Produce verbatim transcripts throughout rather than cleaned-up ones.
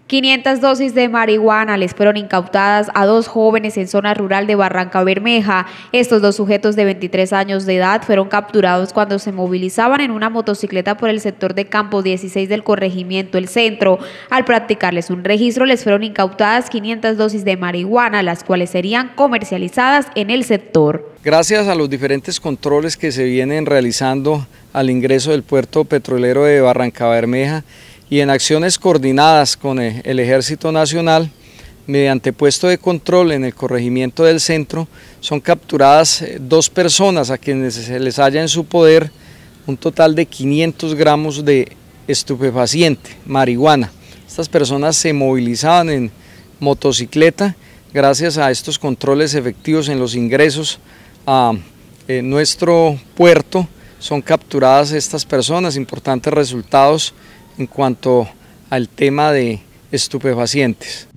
quinientas dosis de marihuana les fueron incautadas a dos jóvenes en zona rural de Barrancabermeja. Estos dos sujetos de veintitrés años de edad fueron capturados cuando se movilizaban en una motocicleta por el sector de Campo dieciséis del corregimiento El Centro. Al practicarles un registro, les fueron incautadas quinientas dosis de marihuana, las cuales serían comercializadas en el sector. Gracias a los diferentes controles que se vienen realizando al ingreso del puerto petrolero de Barrancabermeja, y en acciones coordinadas con el Ejército Nacional, mediante puesto de control en el corregimiento del Centro, son capturadas dos personas a quienes se les halla en su poder un total de quinientos gramos de estupefaciente, marihuana. Estas personas se movilizaban en motocicleta. Gracias a estos controles efectivos en los ingresos a eh, nuestro puerto, son capturadas estas personas, importantes resultados en cuanto al tema de estupefacientes.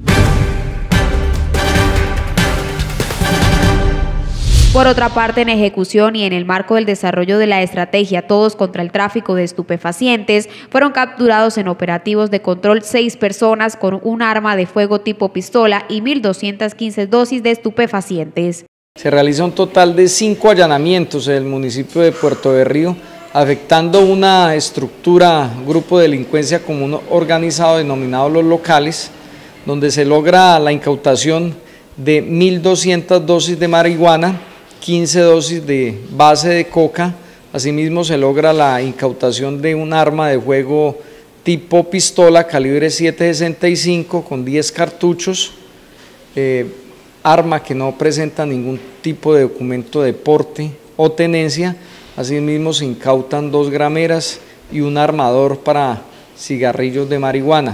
Por otra parte, en ejecución y en el marco del desarrollo de la estrategia Todos contra el tráfico de estupefacientes, fueron capturados en operativos de control seis personas con un arma de fuego tipo pistola y mil doscientas quince dosis de estupefacientes. Se realiza un total de cinco allanamientos en el municipio de Puerto Berrío, afectando una estructura, grupo de delincuencia común organizado denominado Los Locales, donde se logra la incautación de mil doscientas dosis de marihuana, quince dosis de base de coca. Asimismo se logra la incautación de un arma de fuego tipo pistola calibre siete sesenta y cinco con diez cartuchos, eh, arma que no presenta ningún tipo de documento de porte o tenencia. Asimismo se incautan dos grameras y un armador para cigarrillos de marihuana.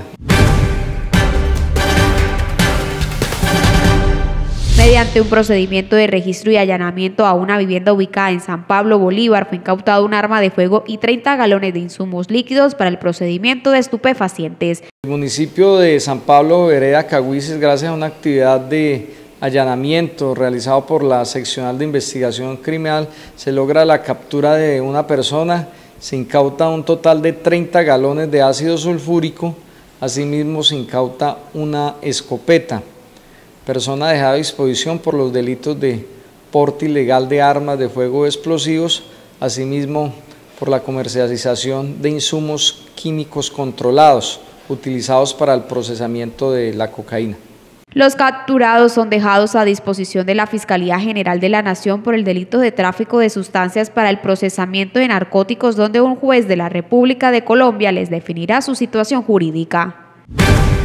Mediante un procedimiento de registro y allanamiento a una vivienda ubicada en San Pablo Bolívar, fue incautado un arma de fuego y treinta galones de insumos líquidos para el procedimiento de estupefacientes. El municipio de San Pablo, vereda Caguises, gracias a una actividad de allanamiento realizado por la seccional de investigación criminal, se logra la captura de una persona, se incauta un total de treinta galones de ácido sulfúrico. Asimismo se incauta una escopeta. Persona dejada a disposición por los delitos de porte ilegal de armas de fuego explosivos, asimismo por la comercialización de insumos químicos controlados utilizados para el procesamiento de la cocaína. Los capturados son dejados a disposición de la Fiscalía General de la Nación por el delito de tráfico de sustancias para el procesamiento de narcóticos, donde un juez de la República de Colombia les definirá su situación jurídica.